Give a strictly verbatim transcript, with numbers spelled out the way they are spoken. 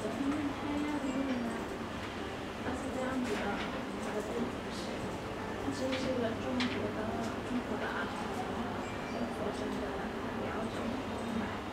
嗯，还要理你呢。它是这样子的，它的背景是，它其实是一个中国的中国的阿婆，跟佛教的苗种买。